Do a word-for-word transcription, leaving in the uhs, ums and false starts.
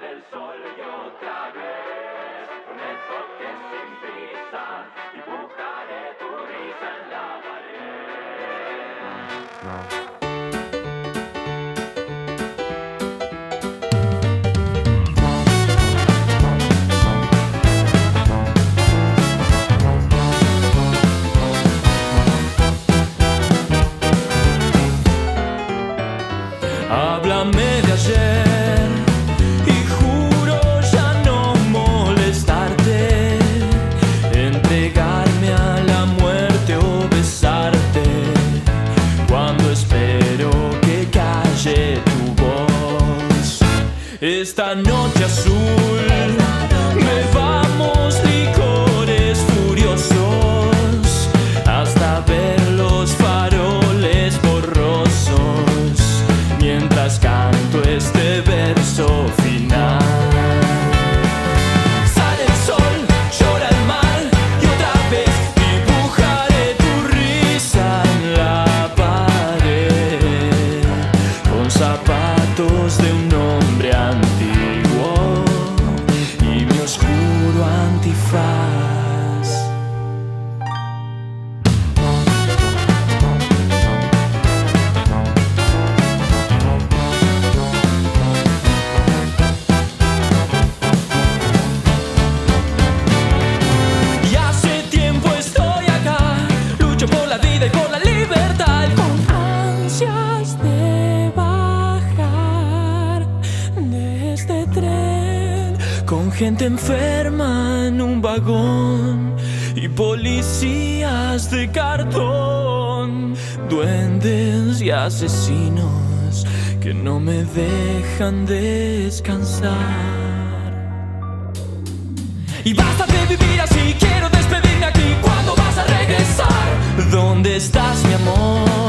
el sol y otra vez, con enfoque sin prisa, dibujaré tu risa en la pared. Háblame de ayer y juro ya no molestarte, entregarme a la muerte o besarte, cuando espero que calle tu voz. Esta noche azul me vamos licores furiosos hasta ver los faroles borrosos, mientras canto este verso final. Sale el sol, llora el mar y otra vez dibujaré tu risa en la pared, con zapatos de un hombre antiguo y mi oscuro antifaz. Por la vida y por la libertad, con ansias de bajar de este tren, con gente enferma en un vagón y policías de cartón, duendes y asesinos que no me dejan descansar. Y basta de vivir así, quiero despedirme aquí. ¿Cuándo vas a regresar? ¿Dónde estás, mi amor?